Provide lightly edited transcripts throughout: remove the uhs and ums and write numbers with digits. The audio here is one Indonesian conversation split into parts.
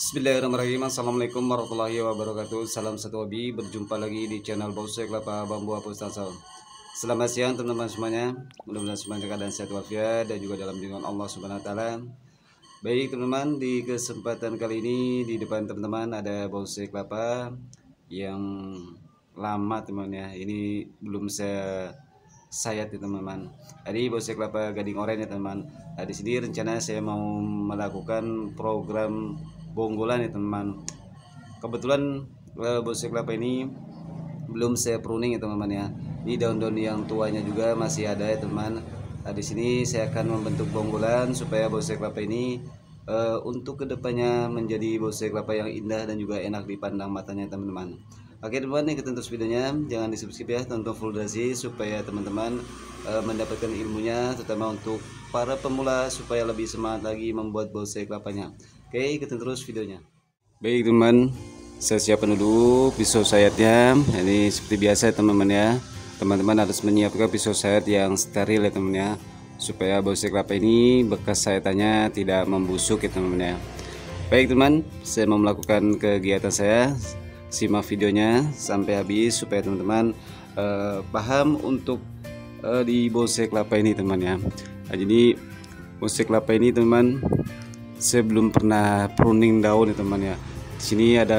Bismillahirrahmanirrahim. Assalamualaikum warahmatullahi wabarakatuh. Salam satu hobi. Berjumpa lagi di channel Bonsai Kelapa Bambu Hapus Tansal. Selamat siang teman-teman semuanya. Mudah-mudahan semuanya keadaan sehat walafiat dan juga dalam lindungan Allah Subhanahu wa taala. Baik teman-teman, di kesempatan kali ini di depan teman-teman ada bonsai kelapa yang lama teman ya. Ini belum saya sayat ya teman-teman. Tadi bonsai kelapa gading oranye ya teman. Nah, di sini rencana saya mau melakukan program bonggolan ya teman-teman. Kebetulan bonsai kelapa ini belum saya pruning ya teman-teman ya. Ini daun-daun yang tuanya juga masih ada ya teman. Nah, di sini saya akan membentuk bonggolan supaya bonsai kelapa ini untuk kedepannya menjadi bonsai kelapa yang indah dan juga enak dipandang matanya teman-teman. Oke teman-teman, ikutin terus videonya, jangan di subscribe ya, tonton full durasi supaya teman-teman mendapatkan ilmunya, terutama untuk para pemula supaya lebih semangat lagi membuat bonsai kelapanya. Oke, ikutin terus videonya. Baik teman, saya siapkan dulu pisau sayatnya. Ini seperti biasa teman-teman ya. Teman-teman harus menyiapkan pisau sayat yang steril ya teman ya, supaya bonsai kelapa ini bekas sayatannya tidak membusuk ya teman-teman ya. Baik teman, saya mau melakukan kegiatan saya. Simak videonya sampai habis supaya teman-teman paham untuk di bonsai kelapa ini teman ya. Nah, jadi bonsai kelapa ini teman, saya belum pernah pruning daun ya teman ya. Di sini ada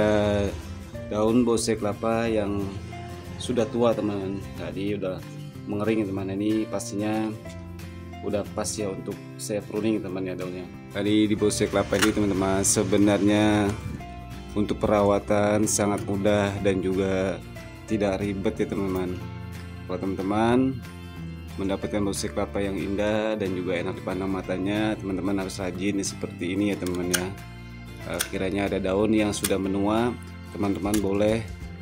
daun bonsai kelapa yang sudah tua teman, tadi udah mengering ya teman. Ini pastinya udah pas ya untuk saya pruning teman ya daunnya. Tadi di bonsai kelapa ini teman-teman sebenarnya untuk perawatan sangat mudah dan juga tidak ribet ya teman-teman. Kalau teman-teman mendapatkan bonsai kelapa yang indah dan juga enak dipandang matanya, teman-teman harus rajin seperti ini ya teman-teman ya. Kiranya ada daun yang sudah menua, teman-teman boleh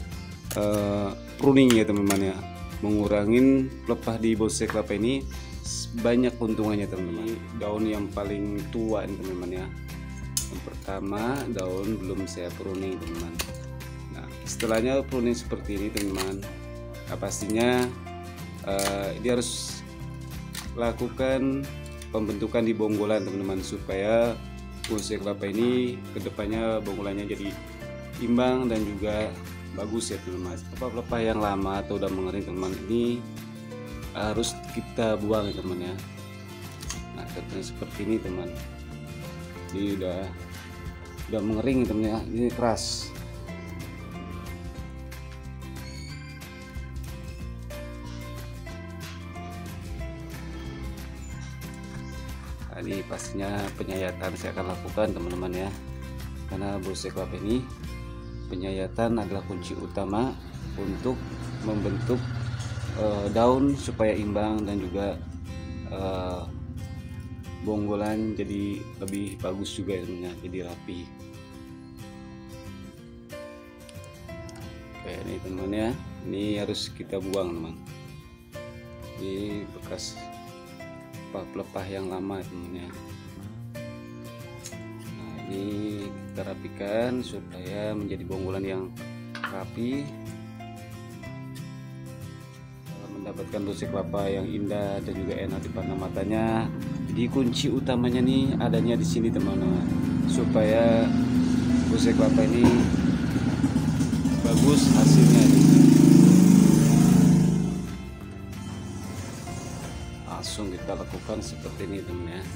pruning ya teman-teman ya, mengurangin pelepah di bonsai kelapa ini. Banyak keuntungannya teman-teman. Daun yang paling tua nih teman-teman ya. Yang pertama, daun belum saya pruning teman-teman. Nah, setelahnya pruning seperti ini teman-teman. Nah, pastinya dia harus lakukan pembentukan di bonggolan teman-teman, supaya bonsai kelapa ini kedepannya bonggolannya jadi imbang dan juga bagus ya teman-teman. Pelepah yang lama atau udah mengering teman-teman ini harus kita buang ya teman ya. Nah, contohnya seperti ini teman. Ini udah mengering teman ya, ini keras. Nah, ini pastinya penyayatan saya akan lakukan teman-teman ya, karena bonsai kelapa ini penyayatan adalah kunci utama untuk membentuk daun supaya imbang dan juga bonggolan jadi lebih bagus juga ya teman-teman, jadi rapi. Kayak ini teman ya, ini harus kita buang teman. Ini bekas pelepah yang lama teman ya. Nah, ini kita rapikan supaya menjadi bonggolan yang rapi, mendapatkan bonsai kelapa yang indah dan juga enak dipandang matanya. Jadi kunci utamanya nih adanya di sini teman-teman, supaya bonsai kelapa ini bagus hasilnya nih. Langsung kita lakukan seperti ini teman ya.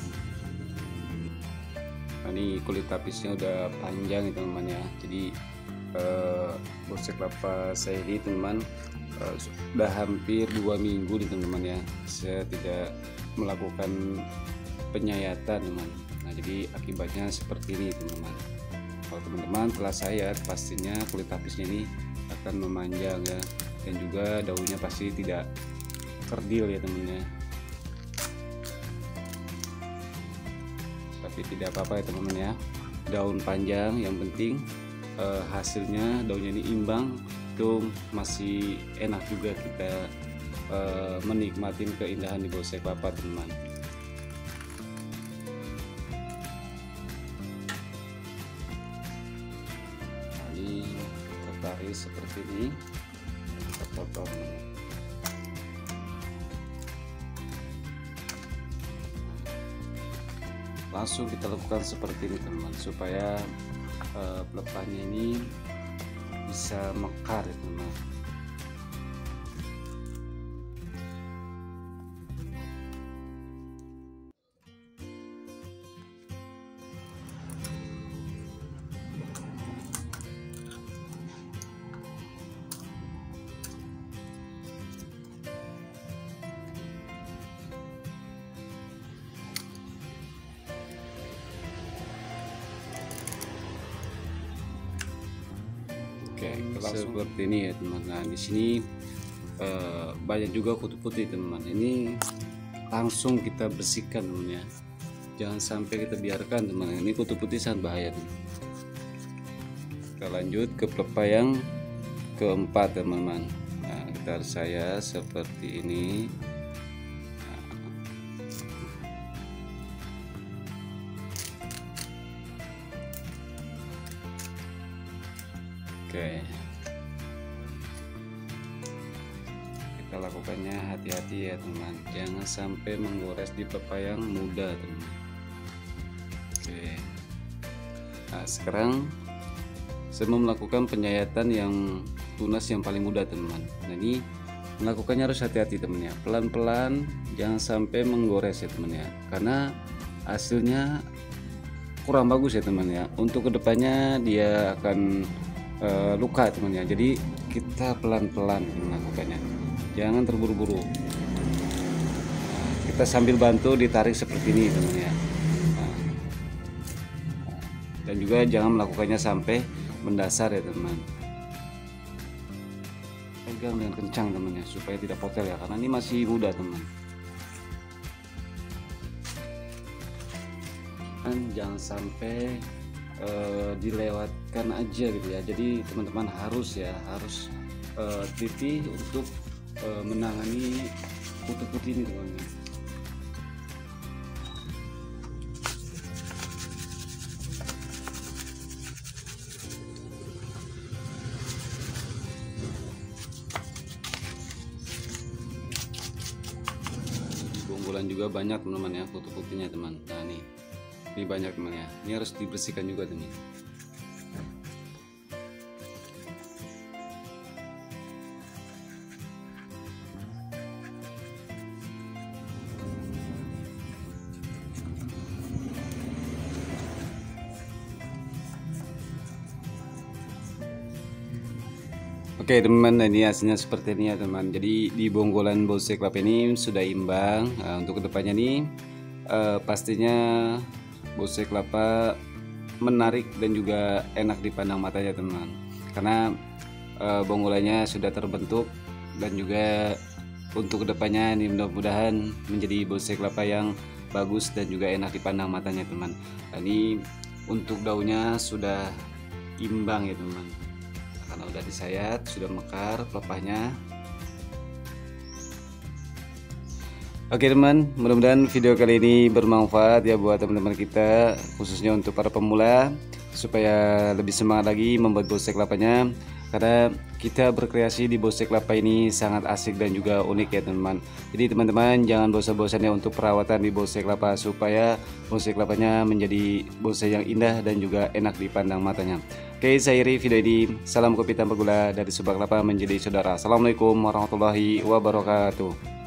Nah, ini kulit tapisnya udah panjang ya teman-teman ya. Jadi bonsai kelapa saya ini teman, sudah hampir 2 minggu nih teman-teman ya, saya tidak melakukan penyayatan teman. Nah, jadi akibatnya seperti ini teman-teman. Kalau teman-teman telah sayat, pastinya kulit tapisnya ini akan memanjang ya, dan juga daunnya pasti tidak kerdil ya teman-teman ya. Tapi tidak apa-apa ya teman-teman ya, daun panjang yang penting hasilnya daunnya ini imbang, itu masih enak juga kita menikmatin keindahan di bonsai kelapa teman-teman. Nah, ini tertarik seperti ini, kita potong. Langsung kita lakukan seperti ini teman-teman, supaya pelepahnya ini bisa mekar ya teman. Oke, seperti ini ya teman. Nah di sini banyak juga kutu putih teman. Ini langsung kita bersihkan teman ya. Jangan sampai kita biarkan teman. Ini kutu putih sangat bahaya teman. Kita lanjut ke pelepah yang keempat teman-teman. Nah gitar saya seperti ini. Oke, kita lakukannya hati-hati ya teman, jangan sampai menggores di pelepah yang muda teman. Oke, nah sekarang saya mau melakukan penyayatan yang tunas yang paling mudah teman. Nah ini melakukannya harus hati-hati teman ya, pelan-pelan, jangan sampai menggores ya teman ya, karena hasilnya kurang bagus ya teman ya. Untuk kedepannya dia akan luka teman ya, jadi kita pelan-pelan melakukannya, jangan terburu-buru. Kita sambil bantu ditarik seperti ini teman ya. Dan juga jangan melakukannya sampai mendasar ya teman. Pegang dengan kencang teman ya, supaya tidak potel ya, karena ini masih muda teman. Dan jangan sampai dilewatkan aja gitu ya. Jadi teman-teman harus teliti untuk menangani kutu putih ini teman-teman. Di bonggolan juga banyak teman-teman ya kutu putihnya teman. Nah ini banyak teman ya, ini harus dibersihkan juga teman. Oke teman, ini hasilnya seperti ini ya teman. Jadi di bonggolan bonsai kelapa ini sudah imbang. Nah, untuk kedepannya nih pastinya bonsai kelapa menarik dan juga enak dipandang matanya teman, karena bonggolannya sudah terbentuk. Dan juga untuk kedepannya ini mudah-mudahan menjadi bonsai kelapa yang bagus dan juga enak dipandang matanya teman. Nah, ini untuk daunnya sudah imbang ya teman, karena udah disayat, sudah mekar pelepahnya. Oke teman, mudah-mudahan video kali ini bermanfaat ya buat teman-teman kita, khususnya untuk para pemula, supaya lebih semangat lagi membuat bonsai kelapanya. Karena kita berkreasi di bonsai kelapa ini sangat asik dan juga unik ya teman-teman. Jadi teman-teman jangan bosan-bosan ya untuk perawatan di bonsai kelapa, supaya bonsai kelapanya menjadi bonsai yang indah dan juga enak dipandang matanya. Oke, saya akhiri video ini. Salam kopi tanpa gula dari Subak Kelapa menjadi saudara. Assalamualaikum warahmatullahi wabarakatuh.